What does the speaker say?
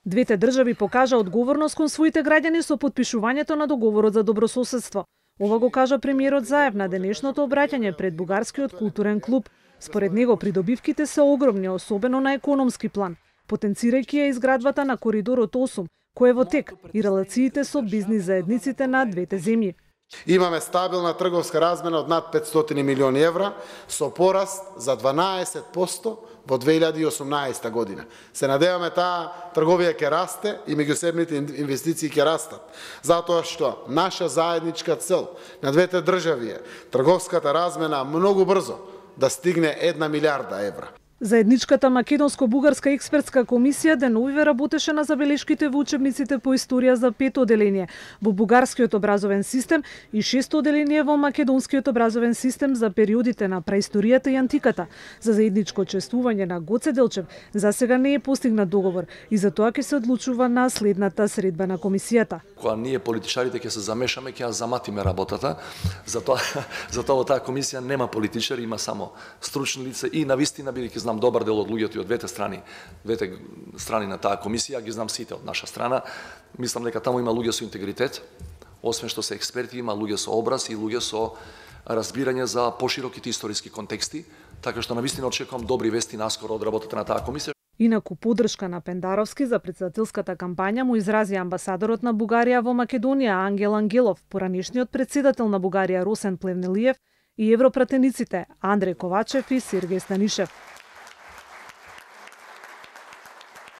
Двете држави покажа одговорност кон своите граѓани со потпишувањето на договорот за добрососедство. Ова го кажа премиерот Заев на денешното обраќање пред Бугарскиот културен клуб. Според него придобивките се огромни, особено на економски план, потенцирајќи ја изградбата на коридорот 8, кој е во тек, и релациите со бизнис заедниците на двете земји. Имаме стабилна трговска размена од над 500 милиони евра со пораст за 12% во 2018 година. Се надеваме таа трговија ќе расте и меѓусебните инвестиции ќе растат, затоа што наша заедничка цел на двете држави е трговската размена многу брзо да стигне 1 милиарда евра. Заедничката македонско-бугарска експертска комисија деновиве работеше на забелешките во учебниците по историја за 5 оделение во бугарскиот образовен систем и 6 оделение во македонскиот образовен систем за периодите на праисторијата и антиката. За заедничко учествување на Гоце Делчев засега не е постигнат договор и за тоа ќе се одлучува на следната средба на комисијата. Кога ние политичарите ќе се замешаме, ќе ја заматиме работата. Затоа во таа комисија нема политичари, има само стручни лица и навистина, бидејќи знам добар дел од луѓето и од двете страни на таа комисија, ги знам сите од наша страна. Мислам дека таму има луѓе со интегритет, освен што се експерти, има луѓе со образ и луѓе со разбирање за пошироките историски контексти, така што навистина очекувам добри вести наскоро од работата на таа комисија. Инаку поддршка на Пендаровски за претседателската кампања му изрази амбасадорот на Бугарија во Македонија Ангел Ангелов, поранешниот претседател на Бугарија Росен Плевнелиев и европратениците Андреј Ковачев и Сергеј Станишев.